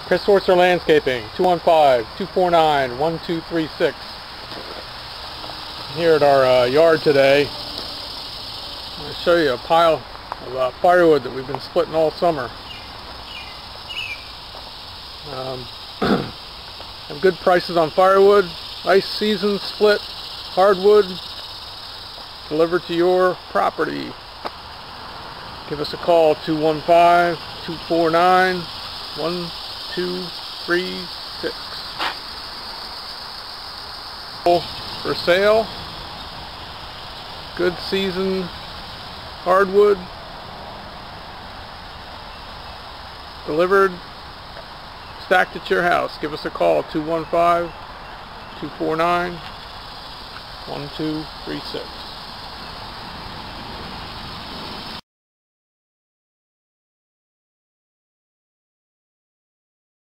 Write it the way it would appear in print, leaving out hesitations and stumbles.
Chris Horster Landscaping, 215-249-1236. Here at our yard today, I'm going to show you a pile of firewood that we've been splitting all summer. Have good prices on firewood, nice season split hardwood, delivered to your property. Give us a call, 215-249-1236. For sale, good season hardwood, delivered, stacked at your house. Give us a call, 215-249-1236.